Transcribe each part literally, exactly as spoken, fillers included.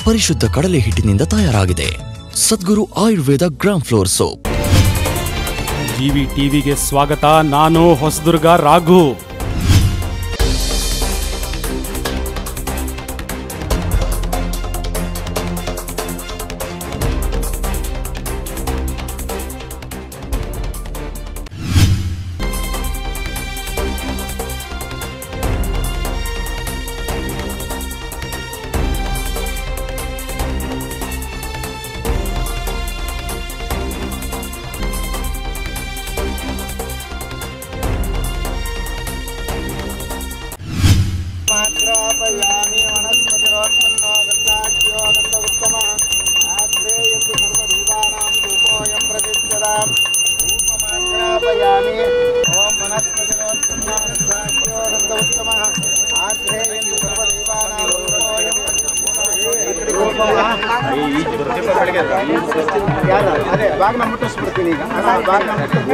ಪರಿಶುದ್ಧ ಕಡಲೆ ಹಿಟ್ಟಿನಿಂದ ತಯಾರಾಗಿದೆ. Sadguru Ayurveda gram flour soap. GV ಟಿವಿಗೆ ಸ್ವಾಗತ. ನಾನು ಹೊಸದುರ್ಗ ರಾಘು. ಅದೇ ಬಾಗ್ನ ಮುಟ್ಟಿಸ್ಬಿಡ್ತೀನಿ ಈಗ. ಬಾಗ್ನ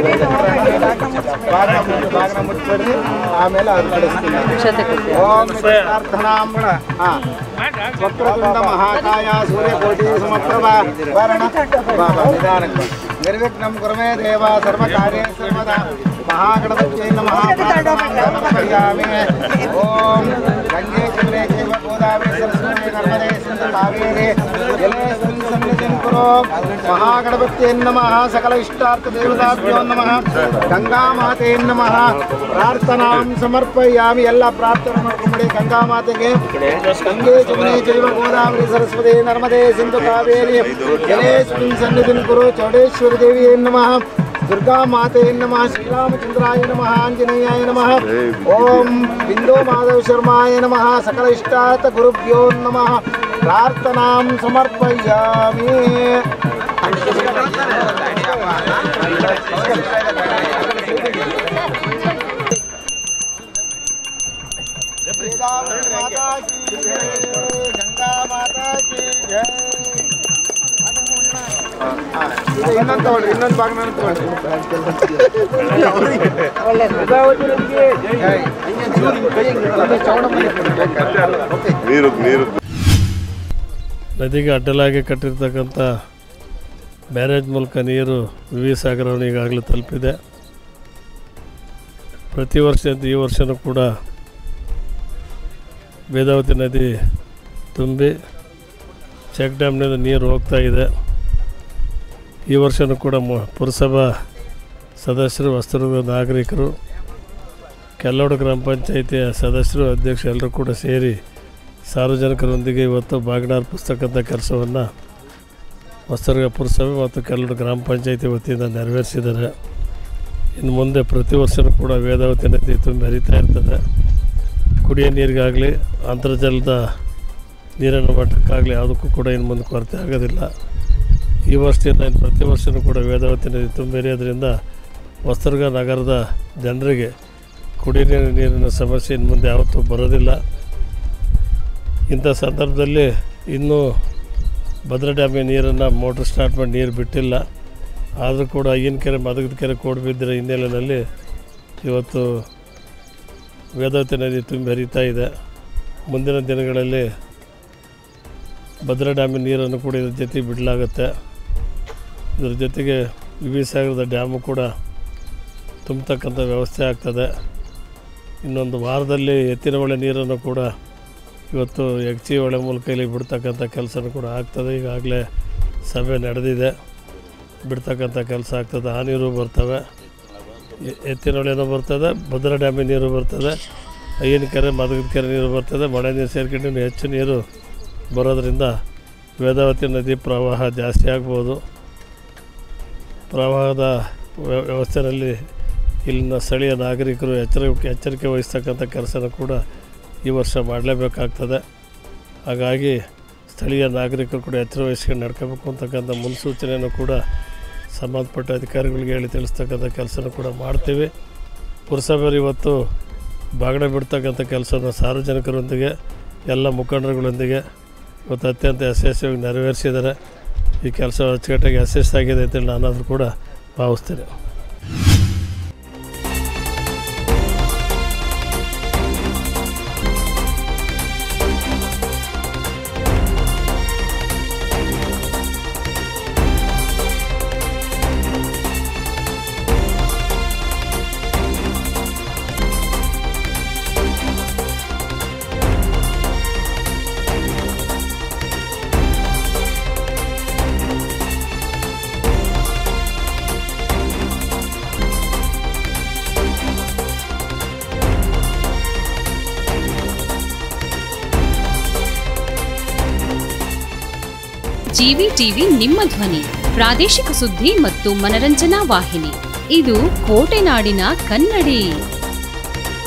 ಬಾಗ್ನ ಮುಟ್ಟಿಸ್ಬಿಡ್ರಿ, ಆಮೇಲೆ ಅದು ಕಳಿಸ್ತೀನಿ. ಓಂ ಪ್ರಾರ್ಥನಾಂ ಹಾ ವಕ್ರತುಂಡ ಮಹಾಕಾಯ ಸೂರ್ಯಕೋಟಿ ಸಮಪ್ರಭಾ ವರಣ ಬಾಬಾ ನಿಧಾನಕ್ಕೆ ನಿರ್ವಿಘ್ನಂ ಕುರುಮೇ ದೇವ ಸರ್ವ ಕಾರ್ಯೇ ಸರ್ವದಾ ಮಹಾಗಣಪತ್ಯೈ ನಮಃ. ಓಂ ಗಂಗೆ ಚಂದ್ರೇ ಚೈವ ಗೋದಾವರಿ ಸರಸ್ವತಿ ನರ್ಮದೇ ಸಿಂಧು ಕಾವೇರಿ ಜಲೇಸ್ಮಿನ್ ಸನ್ನಿಧಿಂ ಕುರು. ಮಹಾಗಣಪತ್ಯೈ ನಮಃ. ಸಕಲ ಇಷ್ಟಾರ್ಥ ದೇವತಾಭ್ಯೋ ನಮಃ. ಗಂಗಾ ಮಾತೆ ನಮಃ. ಪ್ರಾರ್ಥನಾಂ ಸಮರ್ಪಯಾಮಿ. ಎಲ್ಲ ಪ್ರಾರ್ಥನೆ ಮಾಡ್ಕೊಂಬಿಡಿ ಗಂಗಾ ಮಾತೆಗೆ. ಗಂಗೆ ಚಂದ್ರೇ ಚೈವ ಗೋದಾವರಿ ಸರಸ್ವತಿ ನರ್ಮದೇ ಸಿಂಧು ಕಾವೇರಿ ಜಲೇಸ್ಮಿನ್ ಸನ್ನಿಧಿಂ ಕುರು. ಚೌಡೇಶ್ವರಿ ದೇವಿಯೇ ನಮಃ. ದುರ್ಗಾ ಮಾತೆ ನಮಃ. ಶ್ರೀರಾಮಚಂದ್ರಾಯ ನಮಃ. ಆಂಜನೇಯಾಯ ನಮಃ. ಓಂ ಬಿಂದು ಮಾಧವ ಶರ್ಮಾಯ ನಮಃ. ಸಕಲ ಇಷ್ಟಾರ್ಥ ಗುರುಭ್ಯೋ ನಮಃ. ಪ್ರಾರ್ಥನಾಂ ಸಮರ್ಪಯಾಮಿ. ಗಂಗಾ ಮಾತಾ ಕಿ ಜೈ. ಇನ್ನೊಂದು ತಗೊಳ್ರಿ, ಇನ್ನೊಂದು ಭಾಗ ನಾನು ನದಿಗೆ ಅಡ್ಡಲಾಗಿ ಕಟ್ಟಿರ್ತಕ್ಕಂಥ ಬ್ಯಾರೇಜ್ ಮೂಲಕ ನೀರು ವಿ ಸಾಗರವನ್ನು ಈಗಾಗಲೇ ತಲುಪಿದೆ. ಪ್ರತಿ ವರ್ಷದಂತೆ ಈ ವರ್ಷವೂ ಕೂಡ ವೇದಾವತಿ ನದಿ ತುಂಬಿ ಚೆಕ್ ಡ್ಯಾಮ್ನಿಂದ ನೀರು ಹೋಗ್ತಾ ಇದೆ. ಈ ವರ್ಷವೂ ಕೂಡ ಪುರಸಭಾ ಸದಸ್ಯರು, ಹೊಸದುರ್ಗದ ನಾಗರಿಕರು, ಕೆಲ್ಲೋಡು ಗ್ರಾಮ ಪಂಚಾಯಿತಿಯ ಸದಸ್ಯರು, ಅಧ್ಯಕ್ಷರು ಎಲ್ಲರೂ ಕೂಡ ಸೇರಿ ಸಾರ್ವಜನಿಕರೊಂದಿಗೆ ಇವತ್ತು ಬಾಗಿನ ಅರ್ಪಿಸ್ತಕ್ಕಂಥ ಕೆಲಸವನ್ನು ಹೊಸದುರ್ಗ ಪುರಸಭೆ ಮತ್ತು ಕೆಲ್ಲೋಡು ಗ್ರಾಮ ಪಂಚಾಯಿತಿ ವತಿಯಿಂದ ನೆರವೇರಿಸಿದ್ದಾರೆ. ಇನ್ನು ಮುಂದೆ ಪ್ರತಿ ವರ್ಷವೂ ಕೂಡ ವೇದಾವತಿ ನದಿ ತುಂಬಿ ಹರಿತಾ ಇರ್ತದೆ. ಕುಡಿಯೋ ನೀರಿಗಾಗಲಿ, ಅಂತರ್ಜಲದ ನೀರಿನ ಮಟ್ಟಕ್ಕಾಗಲಿ ಯಾವುದಕ್ಕೂ ಕೂಡ ಇನ್ನು ಮುಂದೆ ಕೊರತೆ ಆಗೋದಿಲ್ಲ. ಈ ವರ್ಷದಿಂದ ಇನ್ನು ಪ್ರತಿ ವರ್ಷವೂ ಕೂಡ ವೇದಾವತಿ ನದಿ ತುಂಬಿ ಹರಿಯೋದ್ರಿಂದ ಹೊಸದುರ್ಗ ನಗರದ ಜನರಿಗೆ ಕುಡಿಯ ನೀರಿನ ಸಮಸ್ಯೆ ಇನ್ನು ಮುಂದೆ ಯಾವತ್ತೂ ಬರೋದಿಲ್ಲ. ಇಂಥ ಸಂದರ್ಭದಲ್ಲಿ ಇನ್ನೂ ಭದ್ರಾ ಡ್ಯಾಮಿನ ನೀರನ್ನು ಮೋಟ್ರ್ ಸ್ಟಾರ್ಟ್ ಮಾಡಿ ನೀರು ಬಿಟ್ಟಿಲ್ಲ. ಆದರೂ ಕೂಡ ಈಗಿನ ಕೆರೆ ಮದಗದ ಕೆರೆ ಕೋಡಿ ಬಿದ್ದಿರೋ ಹಿನ್ನೆಲೆಯಲ್ಲಿ ಇವತ್ತು ವೇದಾವತಿ ನದಿ ತುಂಬಿ ಹರಿತಾ ಇದೆ. ಮುಂದಿನ ದಿನಗಳಲ್ಲಿ ಭದ್ರಾ ಡ್ಯಾಮಿನ ನೀರನ್ನು ಕೂಡ ಇದ್ರ ಜೊತೆಗೆ ಬಿಡಲಾಗುತ್ತೆ. ಇದರ ಜೊತೆಗೆ ವಿ ಸಾಗರದ ಡ್ಯಾಮು ಕೂಡ ತುಂಬತಕ್ಕಂಥ ವ್ಯವಸ್ಥೆ ಆಗ್ತದೆ. ಇನ್ನೊಂದು ವಾರದಲ್ಲಿ ಎತ್ತಿನ ಹೊಳೆ ನೀರನ್ನು ಕೂಡ ಇವತ್ತು ಯಕ್ಷಿ ಹೊಳೆ ಮೂಲಕ ಇಲ್ಲಿ ಬಿಡ್ತಕ್ಕಂಥ ಕೆಲಸನೂ ಕೂಡ ಆಗ್ತದೆ. ಈಗಾಗಲೇ ಸಭೆ ನಡೆದಿದೆ. ಬಿಡ್ತಕ್ಕಂಥ ಕೆಲಸ ಆಗ್ತದೆ. ಆ ನೀರು ಬರ್ತವೆ, ಎತ್ತಿನ ಹೊಳೆನೂ ಬರ್ತದೆ, ಭದ್ರಾ ಡ್ಯಾಮಿನ ನೀರು ಬರ್ತದೆ, ಐನ ಕೆರೆ ಮದಗದ ಕೆರೆ ನೀರು ಬರ್ತದೆ. ಮಳೆ ನೀರು ಸೇರ್ಕೊಂಡು ಹೆಚ್ಚು ನೀರು ಬರೋದರಿಂದ ವೇದಾವತಿ ನದಿ ಪ್ರವಾಹ ಜಾಸ್ತಿ ಆಗ್ಬೋದು. ಪ್ರವಾಹದ ವ್ಯವಸ್ಥೆಯಲ್ಲಿ ಇಲ್ಲಿನ ಸ್ಥಳೀಯ ನಾಗರಿಕರು ಎಚ್ಚರಿಕೆ ಎಚ್ಚರಿಕೆ ವಹಿಸ್ತಕ್ಕಂಥ ಕೆಲಸನೂ ಕೂಡ ಈ ವರ್ಷ ಮಾಡಲೇಬೇಕಾಗ್ತದೆ. ಹಾಗಾಗಿ ಸ್ಥಳೀಯ ನಾಗರಿಕರು ಕೂಡ ಎಚ್ಚರ ವಹಿಸ್ಕೊಂಡು ನಡ್ಕೋಬೇಕು ಅಂತಕ್ಕಂಥ ಮುನ್ಸೂಚನೆಯನ್ನು ಕೂಡ ಸಂಬಂಧಪಟ್ಟ ಅಧಿಕಾರಿಗಳಿಗೆ ಹೇಳಿ ತಿಳಿಸ್ತಕ್ಕಂಥ ಕೆಲಸನೂ ಕೂಡ ಮಾಡ್ತೀವಿ. ಪುರಸಭೆಯವರು ಇವತ್ತು ಬಾಗಿನ ಬಿಡ್ತಕ್ಕಂಥ ಕೆಲಸವನ್ನು ಸಾರ್ವಜನಿಕರೊಂದಿಗೆ, ಎಲ್ಲ ಮುಖಂಡರುಗಳೊಂದಿಗೆ ಇವತ್ತು ಅತ್ಯಂತ ಯಶಸ್ವಿಯಾಗಿ ನೆರವೇರಿಸಿದ್ದಾರೆ. ಈ ಕೆಲಸ ಅಚ್ಚುಕಟ್ಟಾಗಿ ಯಶಸ್ಸಾಗಿದೆ ಅಂತೇಳಿ ನಾನಾದರೂ ಕೂಡ ಭಾವಿಸ್ತೇನೆ. ಜಿವಿ ಟಿವಿ ನಿಮ್ಮ ಧ್ವನಿ, ಪ್ರಾದೇಶಿಕ ಸುದ್ದಿ ಮತ್ತು ಮನರಂಜನಾ ವಾಹಿನಿ. ಇದು ಕೋಟೆನಾಡಿನ ಕನ್ನಡಿ.